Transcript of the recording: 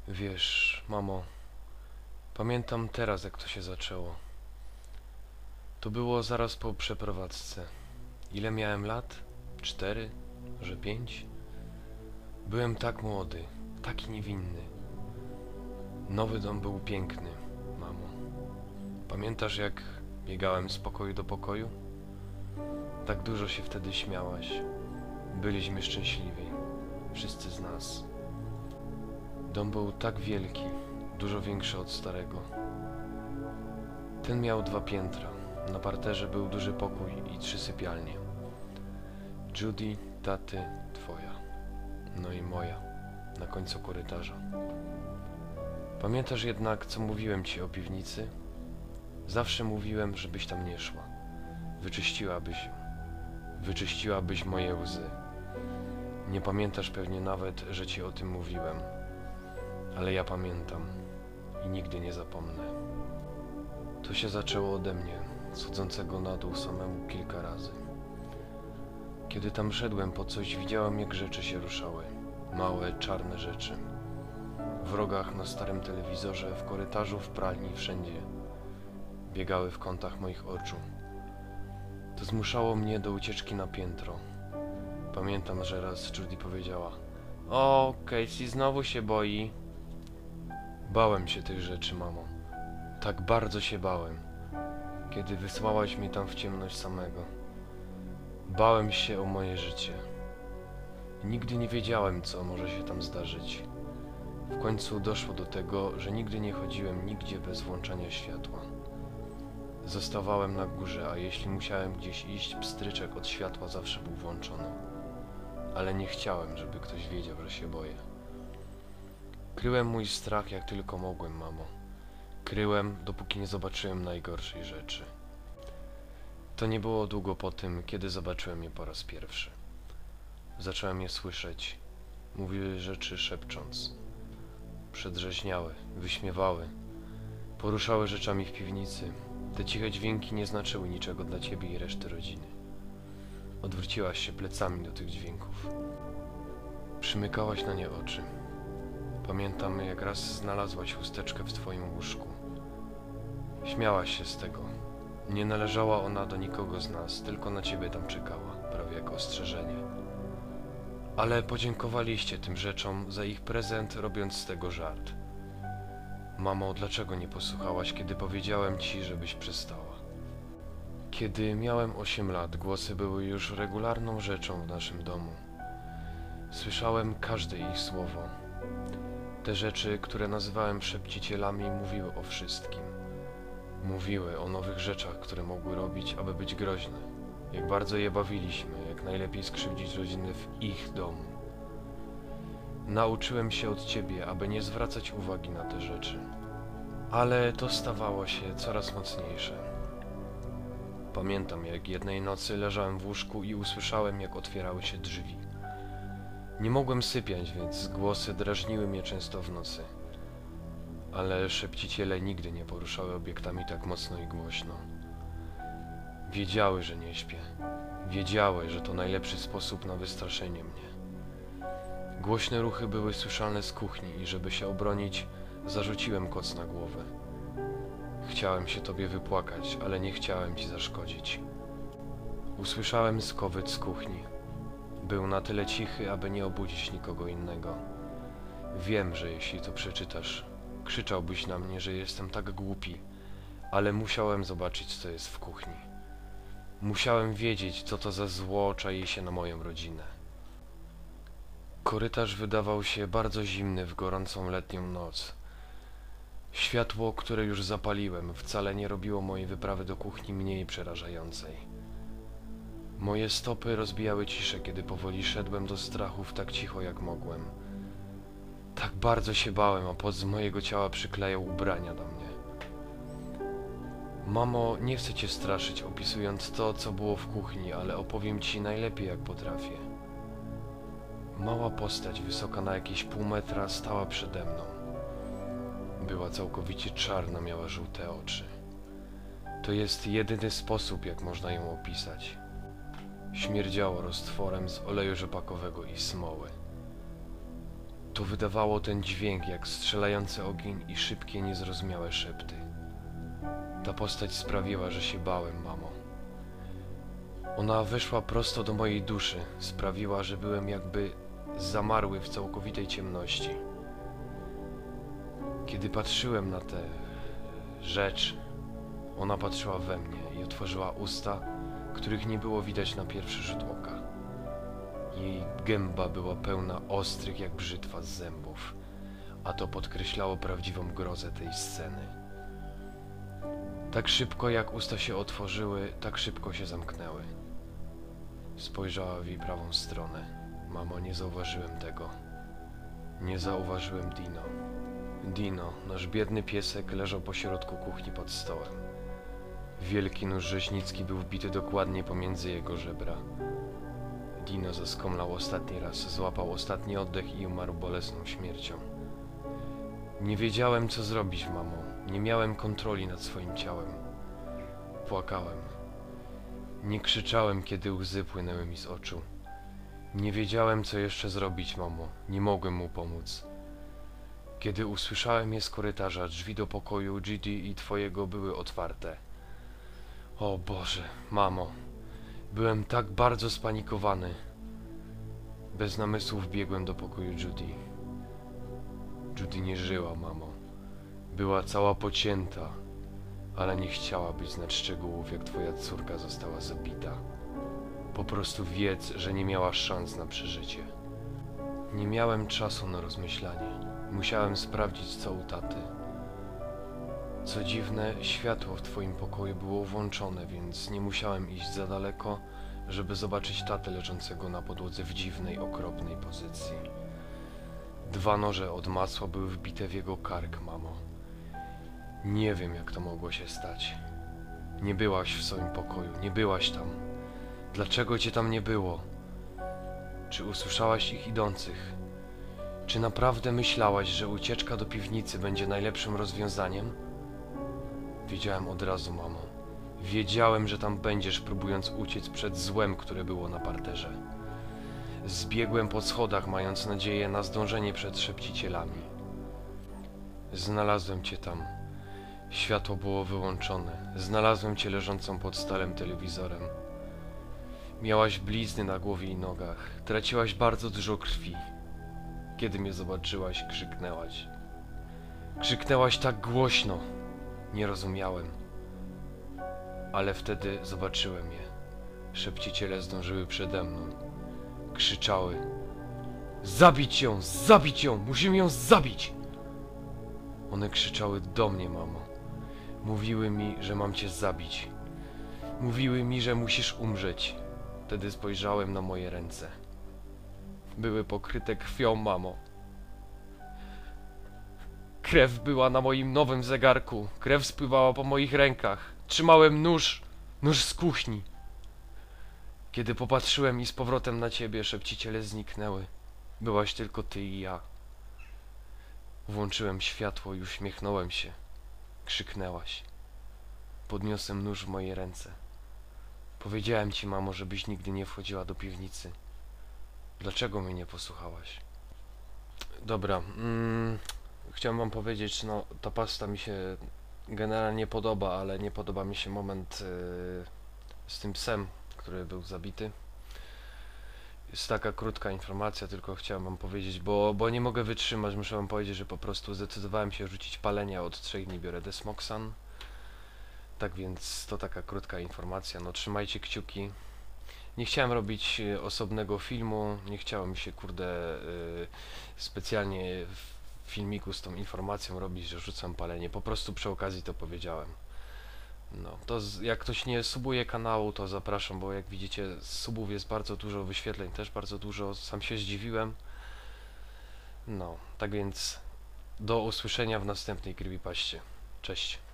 Wiesz, mamo, pamiętam teraz, jak to się zaczęło. To było zaraz po przeprowadzce. Ile miałem lat? 4? Może 5? Byłem tak młody, taki niewinny. Nowy dom był piękny, mamo. Pamiętasz, jak biegałem z pokoju do pokoju? Tak dużo się wtedy śmiałaś. Byliśmy szczęśliwi, wszyscy z nas. Dom był tak wielki, dużo większy od starego. Ten miał 2 piętra. Na parterze był duży pokój i 3 sypialnie. Judy, taty, twoja. No i moja, na końcu korytarza. Pamiętasz jednak, co mówiłem ci o piwnicy? Zawsze mówiłem, żebyś tam nie szła. Wyczyściłabyś ją. Wyczyściłabyś moje łzy. Nie pamiętasz pewnie nawet, że ci o tym mówiłem. Ale ja pamiętam i nigdy nie zapomnę. To się zaczęło ode mnie, schodzącego na dół samemu kilka razy. Kiedy tam szedłem po coś, widziałem, jak rzeczy się ruszały. Małe, czarne rzeczy. W rogach, na starym telewizorze, w korytarzu, w pralni, wszędzie. Biegały w kątach moich oczu. To zmuszało mnie do ucieczki na piętro. Pamiętam, że raz Judy powiedziała: „O, Casey znowu się boi”. Bałem się tych rzeczy, mamo. Tak bardzo się bałem, kiedy wysłałaś mnie tam w ciemność samego. Bałem się o moje życie. Nigdy nie wiedziałem, co może się tam zdarzyć. W końcu doszło do tego, że nigdy nie chodziłem nigdzie bez włączania światła. Zostawałem na górze, a jeśli musiałem gdzieś iść, pstryczek od światła zawsze był włączony. Ale nie chciałem, żeby ktoś wiedział, że się boję. Kryłem mój strach jak tylko mogłem, mamo. Kryłem, dopóki nie zobaczyłem najgorszej rzeczy. To nie było długo po tym, kiedy zobaczyłem je po raz pierwszy. Zacząłem je słyszeć. Mówiły rzeczy szepcząc. Przedrzeźniały, wyśmiewały. Poruszały rzeczami w piwnicy. Te ciche dźwięki nie znaczyły niczego dla ciebie i reszty rodziny. Odwróciłaś się plecami do tych dźwięków. Przymykałaś na nie oczy. Pamiętam, jak raz znalazłaś chusteczkę w twoim łóżku. Śmiałaś się z tego. Nie należała ona do nikogo z nas, tylko na ciebie tam czekała, prawie jak ostrzeżenie. Ale podziękowaliście tym rzeczom za ich prezent, robiąc z tego żart. Mamo, dlaczego nie posłuchałaś, kiedy powiedziałem ci, żebyś przestała? Kiedy miałem 8 lat, głosy były już regularną rzeczą w naszym domu. Słyszałem każde ich słowo. Te rzeczy, które nazywałem szepcicielami, mówiły o wszystkim. Mówiły o nowych rzeczach, które mogły robić, aby być groźne. Jak bardzo je bawiliśmy, jak najlepiej skrzywdzić rodziny w ich domu. Nauczyłem się od ciebie, aby nie zwracać uwagi na te rzeczy. Ale to stawało się coraz mocniejsze. Pamiętam, jak jednej nocy leżałem w łóżku i usłyszałem, jak otwierały się drzwi. Nie mogłem sypiać, więc głosy drażniły mnie często w nocy. Ale szepciciele nigdy nie poruszały obiektami tak mocno i głośno. Wiedziały, że nie śpię. Wiedziały, że to najlepszy sposób na wystraszenie mnie. Głośne ruchy były słyszalne z kuchni i żeby się obronić, zarzuciłem koc na głowę. Chciałem się tobie wypłakać, ale nie chciałem ci zaszkodzić. Usłyszałem skowyt z kuchni. Był na tyle cichy, aby nie obudzić nikogo innego. Wiem, że jeśli to przeczytasz, krzyczałbyś na mnie, że jestem tak głupi, ale musiałem zobaczyć, co jest w kuchni. Musiałem wiedzieć, co to za zło czai się na moją rodzinę. Korytarz wydawał się bardzo zimny w gorącą letnią noc. Światło, które już zapaliłem, wcale nie robiło mojej wyprawy do kuchni mniej przerażającej. Moje stopy rozbijały ciszę, kiedy powoli szedłem do strachów tak cicho, jak mogłem. Tak bardzo się bałem, a pot z mojego ciała przyklejał ubrania do mnie. Mamo, nie chcę cię straszyć, opisując to, co było w kuchni, ale opowiem ci najlepiej, jak potrafię. Mała postać, wysoka na jakieś pół metra, stała przede mną. Była całkowicie czarna, miała żółte oczy. To jest jedyny sposób, jak można ją opisać. Śmierdziało roztworem z oleju rzepakowego i smoły. To wydawało ten dźwięk jak strzelający ogień i szybkie, niezrozumiałe szepty. Ta postać sprawiła, że się bałem, mamo. Ona weszła prosto do mojej duszy, sprawiła, że byłem jakby zamarły w całkowitej ciemności. Kiedy patrzyłem na tę rzecz, ona patrzyła we mnie i otworzyła usta, których nie było widać na pierwszy rzut oka. Jej gęba była pełna ostrych jak brzytwa z zębów, a to podkreślało prawdziwą grozę tej sceny. Tak szybko jak usta się otworzyły, tak szybko się zamknęły. Spojrzała w jej prawą stronę. Mamo, nie zauważyłem tego. Nie zauważyłem Dino. Dino, nasz biedny piesek, leżał pośrodku kuchni pod stołem. Wielki nóż rzeźnicki był wbity dokładnie pomiędzy jego żebra. Dino zaskomlał ostatni raz, złapał ostatni oddech i umarł bolesną śmiercią. Nie wiedziałem, co zrobić, mamo. Nie miałem kontroli nad swoim ciałem. Płakałem. Nie krzyczałem, kiedy łzy płynęły mi z oczu. Nie wiedziałem, co jeszcze zrobić, mamo. Nie mogłem mu pomóc. Kiedy usłyszałem je z korytarza, drzwi do pokoju Gigi i twojego były otwarte. O Boże, mamo. Byłem tak bardzo spanikowany. Bez namysłów biegłem do pokoju Judy. Judy nie żyła, mamo. Była cała pocięta, ale nie chciałabyś znać szczegółów, jak twoja córka została zabita. Po prostu wiedz, że nie miała szans na przeżycie. Nie miałem czasu na rozmyślanie. Musiałem sprawdzić, co u taty. Co dziwne, światło w twoim pokoju było włączone, więc nie musiałem iść za daleko, żeby zobaczyć tatę leżącego na podłodze w dziwnej, okropnej pozycji. 2 noże od masła były wbite w jego kark, mamo. Nie wiem, jak to mogło się stać. Nie byłaś w swoim pokoju, nie byłaś tam. Dlaczego cię tam nie było? Czy usłyszałaś ich idących? Czy naprawdę myślałaś, że ucieczka do piwnicy będzie najlepszym rozwiązaniem? Wiedziałem od razu, mamo. Wiedziałem, że tam będziesz, próbując uciec przed złem, które było na parterze. Zbiegłem po schodach, mając nadzieję na zdążenie przed szepcicielami. Znalazłem cię tam. Światło było wyłączone. Znalazłem cię leżącą pod starym telewizorem. Miałaś blizny na głowie i nogach. Traciłaś bardzo dużo krwi. Kiedy mnie zobaczyłaś, krzyknęłaś. Krzyknęłaś tak głośno. Nie rozumiałem. Ale wtedy zobaczyłem je. Szepciciele zdążyły przede mną. Krzyczały. Zabić ją! Zabić ją! Musimy ją zabić! One krzyczały do mnie, mamo. Mówiły mi, że mam cię zabić. Mówiły mi, że musisz umrzeć. Wtedy spojrzałem na moje ręce. Były pokryte krwią, mamo. Krew była na moim nowym zegarku. Krew spływała po moich rękach. Trzymałem nóż. Nóż z kuchni. Kiedy popatrzyłem i z powrotem na ciebie, szepciciele zniknęły. Byłaś tylko ty i ja. Włączyłem światło i uśmiechnąłem się. Krzyknęłaś. Podniosłem nóż w moje ręce. Powiedziałem ci, mamo, żebyś nigdy nie wchodziła do piwnicy. Dlaczego mnie nie posłuchałaś? Dobra, chciałem wam powiedzieć, no ta pasta mi się generalnie podoba, ale nie podoba mi się moment z tym psem, który był zabity. Jest taka krótka informacja, tylko chciałem wam powiedzieć, bo nie mogę wytrzymać, muszę wam powiedzieć, że po prostu zdecydowałem się rzucić palenia, od 3 dni biorę Desmoxan. Tak więc to taka krótka informacja, no trzymajcie kciuki. Nie chciałem robić osobnego filmu, nie chciałem się, kurde, specjalnie w filmiku z tą informacją robić, że rzucam palenie, po prostu przy okazji to powiedziałem. No, to jak ktoś nie subuje kanału, to zapraszam, bo jak widzicie, subów jest bardzo dużo, wyświetleń też bardzo dużo, sam się zdziwiłem. No, tak więc do usłyszenia w następnej creepypaście. Cześć.